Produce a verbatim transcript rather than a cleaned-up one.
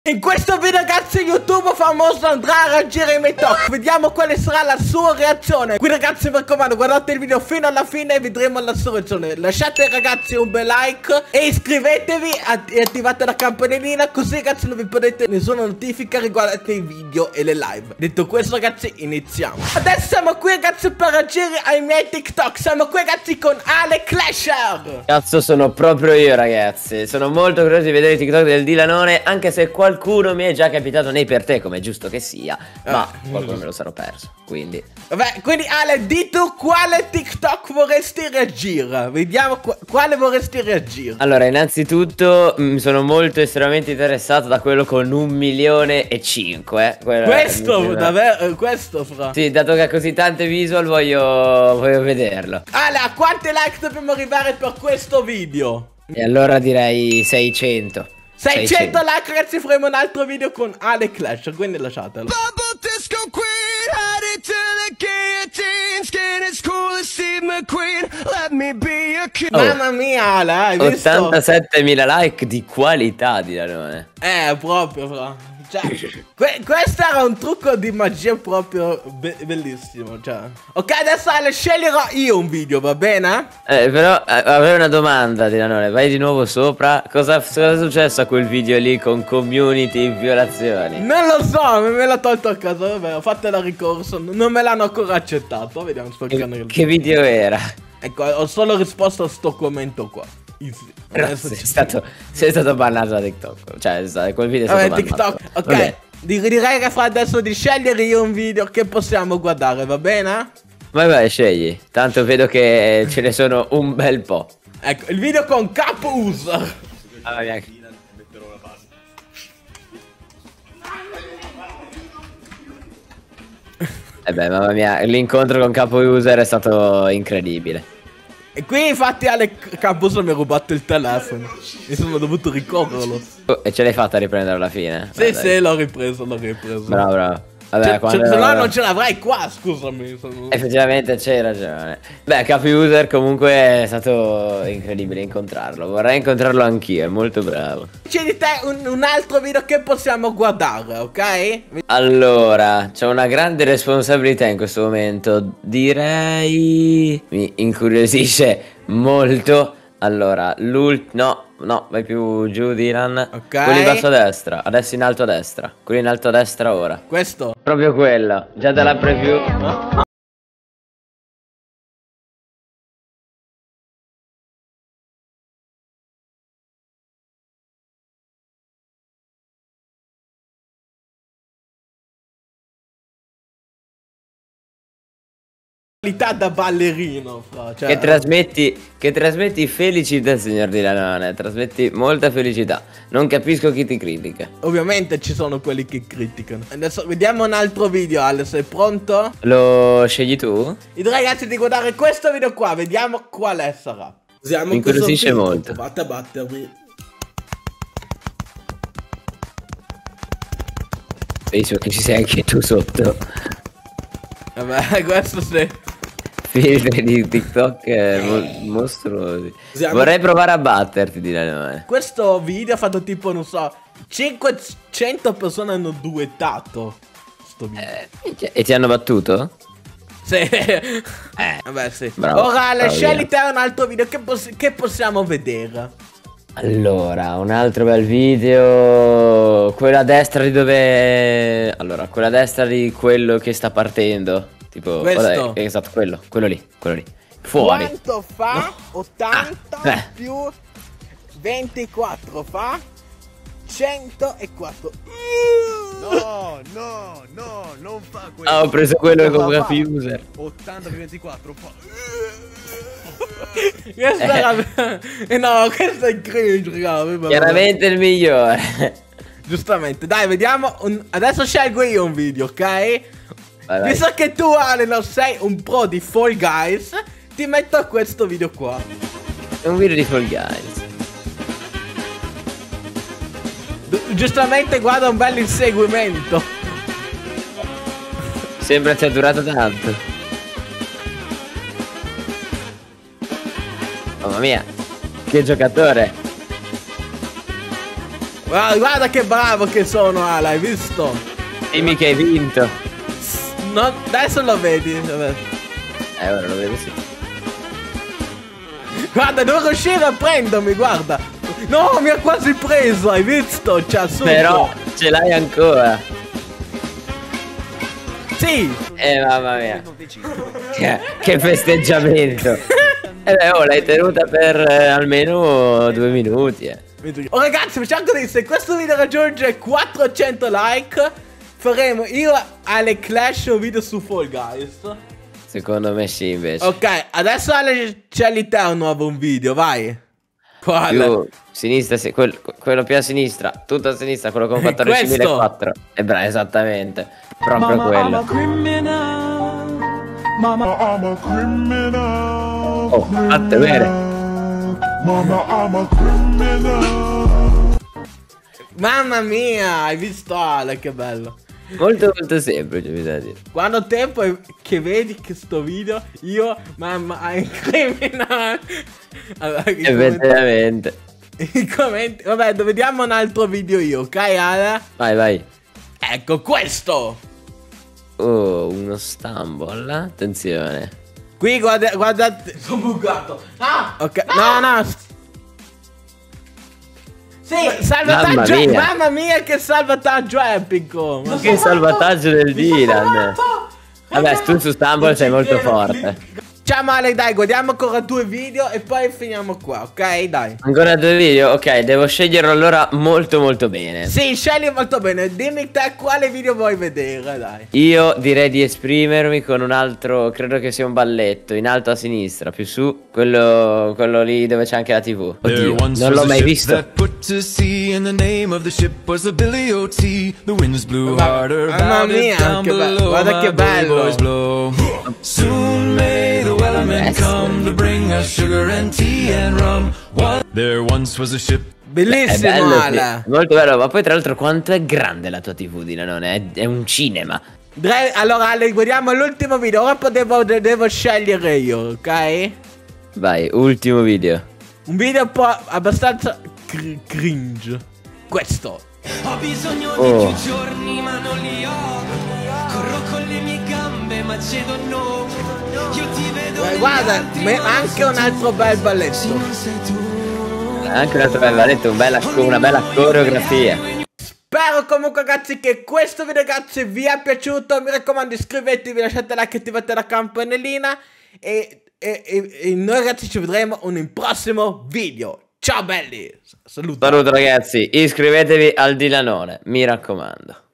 In questo video ragazzi YouTube famoso andrà a reagire ai miei talk. Vediamo quale sarà la sua reazione. Qui ragazzi mi raccomando, guardate il video fino alla fine e vedremo la sua reazione. Lasciate ragazzi un bel like e iscrivetevi e attivate la campanellina, così ragazzi non vi perdete nessuna notifica riguardante i video e le live. Detto questo ragazzi iniziamo. Adesso siamo qui ragazzi per reagire ai miei TikTok. Siamo qui ragazzi con Aleclasher. Cazzo, sono proprio io ragazzi. Sono molto curioso di vedere i TikTok del Dilanone, anche se qualcuno Qualcuno mi è già capitato nei per te, come è giusto che sia, ma eh. qualcuno me lo sarò perso, quindi vabbè, quindi Ale, di tu quale TikTok vorresti reagire? Vediamo qu quale vorresti reagire. Allora, innanzitutto mi sono molto estremamente interessato da quello con un milione e cinque eh. Questo, davvero, questo fra sì, dato che ha così tante visual voglio, voglio vederlo. Ale, a quanti like dobbiamo arrivare per questo video? E allora direi seicento seicento like ragazzi, faremo un altro video con Aleclasher, quindi lasciatelo. Oh, mamma mia Ale, hai visto? ottantasettemila like di qualità di Dilanone. Eh, proprio fra. Cioè, que questo era un trucco di magia proprio be bellissimo, cioè. Ok, adesso Ale, sceglierò io un video, va bene? Eh, però eh, avrei una domanda, Dilanone, vai di nuovo sopra. Cosa, cosa è successo a quel video lì con community in violazioni? Non lo so, me l'ha tolto a casa, vabbè, ho fatto il ricorso, non me l'hanno ancora accettato, vediamo sto che, che video era? Ecco, ho solo risposto a sto commento qua. Sei stato, sei stato bannato da TikTok. Cioè, quel video è stato vabbè, bannato. TikTok, ok. Vabbè. Direi che fra adesso di scegliere io un video che possiamo guardare, va bene? Vai vai, scegli. Tanto vedo che ce ne sono un bel po'. Ecco, il video con Capo User. Ah, mia. Eh beh, mamma mia, l'incontro con Capo User è stato incredibile. E qui infatti Ale Camposo mi ha rubato il telefono e sono dovuto ricorrerlo. Oh, e ce l'hai fatta a riprendere alla fine? Sì, ah, sì, l'ho ripreso, l'ho ripreso. Bravo, bravo. Vabbè, quando... Se no non ce l'avrai qua, scusami. Sono... Effettivamente c'hai ragione. Beh, Capo User comunque è stato incredibile incontrarlo. Vorrei incontrarlo anch'io, è molto bravo. C'è di te un, un altro video che possiamo guardare, ok? Allora, c'ho una grande responsabilità in questo momento. Direi... Mi incuriosisce molto. Allora, l'ultimo... No. No, vai più giù, Dylan. Ok. Quello in basso a destra, adesso in alto a destra. Quello in alto a destra ora. Questo? Proprio quello, già dalla preview. No? Da ballerino, fra, cioè... Che trasmetti Che trasmetti felicità, signor Dilanone. Trasmetti molta felicità. Non capisco chi ti critica. Ovviamente ci sono quelli che criticano. Adesso vediamo un altro video, Ale, sei pronto? Lo scegli tu? Vi direi ragazzi di guardare questo video qua. Vediamo quale sarà. Usiamo Mi incuriosisce molto. Provate a battermi. Penso che ci sei anche tu sotto. Vabbè, questo sì. Filtri di TikTok mo mostruosi. Usiamo... Vorrei provare a batterti, Dilanone. Questo video ha fatto tipo, non so, cinquecento persone hanno duettato sto video. Eh, e ti hanno battuto? Sì. Eh, vabbè, sì. Bravo, ora Ale, bravo, scegli te un altro video che, poss che possiamo vedere. Allora, un altro bel video. Quella a destra di dove... Allora, quella a destra di quello che sta partendo. Tipo, questo? Vabbè, esatto, quello, quello lì, quello lì. Fuori. Quanto fa? No. ottanta ah, eh. più ventiquattro fa centoquattro. No, no, no, non fa quello. Ah, ho preso quello come Capo User. ottanta più ventiquattro fa... Questo era... eh no, questo è cringe, raga. Chiaramente il migliore. Giustamente, dai, vediamo un... Adesso scelgo io un video, ok? Vai, vai. Visto che tu, Ale, non sei un pro di Fall Guys, ti metto questo video qua. È un video di Fall Guys. Giustamente guarda un bel inseguimento. Sembra sia durato tanto. Mamma mia, che giocatore. Guarda, guarda che bravo che sono, Ala, hai visto? Dimmi che hai vinto. No, adesso lo vedi. Vabbè. Eh, ora lo vedo sì. Guarda, non riusciva a prendermi, guarda. No, mi ha quasi preso, hai visto? C'ha subito. Però ce l'hai ancora. Sì. Eh, mamma mia. Che, che festeggiamento. Eh beh, oh, l'hai tenuta per eh, almeno due minuti, eh. Oh ragazzi, facciamo così, se questo video raggiunge quattrocento like, faremo io alle Clash un video su Fall Guys. Secondo me sì, invece. Ok, adesso Ale c'è lì te un nuovo un video, vai. Quale? Più sinistra, sì, quel- quello più a sinistra, tutto a sinistra, quello con quattordicimilaquattro. E bravo, esattamente. Proprio Mama, I'm quello. a criminal. Mama, I'm a criminal. Oh, fatte bene. Mama, I'm a criminal. Mamma mia, hai visto Ale, che bello. Molto molto semplice, bisogna dire. Quando tempo è che vedi che sto video, io, mamma, hai criminale. Allora, i commenti- Effettivamente. i commenti, vabbè, vediamo un altro video io, ok Ale? Vai, vai. Ecco questo. Oh, uno stumble. Attenzione. Qui guarda, guardate, sono bucato. Ah, ok, no, no. Sì, salvataggio, Mamma mia. mamma mia che salvataggio epico. Ma Che salvataggio del Dylan. Vabbè, tu su stumble sei molto forte. Ciao Male, dai, guardiamo ancora due video e poi finiamo qua, ok? Dai. Ancora due video? Ok, devo sceglierlo allora molto molto bene. Sì, scegli molto bene. Dimmi te quale video vuoi vedere, dai. Io direi di esprimermi con un altro, credo che sia un balletto, in alto a sinistra, più su, quello, quello lì dove c'è anche la tivù. Oddio, non l'ho mai visto. That put to sea, and the name of the ship was the Billy O T. The winds blew Ma- harder, mamma about mia, it down che be- below. guarda My che bully bello. boys blow. Soon may the wellermen come to bring us sugar and tea and rum. One- There once was a ship. È Bellissimo, bello, sì, Ale. molto bello, ma poi tra l'altro quanto è grande la tua tivù, Dylanone, è, è un cinema. Dre- allora, Ale, guardiamo l'ultimo video. Ora poi devo, de- devo scegliere io, ok? Vai, ultimo video. Un video un po' abbastanza cr- cringe. Questo. Ho bisogno Oh. di più giorni ma non li ho. Corro con le mie gambe ma cedo no. Io ti vedo Eh, negli guarda, altri, me- ma anche non un sei altro tu. bel Se balletto. non sei tu. Anche un altro bel balletto, un bella- una bella coreografia. Spero comunque ragazzi che questo video ragazzi vi è piaciuto. Mi raccomando iscrivetevi, lasciate like e attivate la campanellina. E, e, e, e noi ragazzi ci vedremo in un prossimo video. Ciao belli. Saluto. Saluto ragazzi, iscrivetevi al Dylanone, mi raccomando.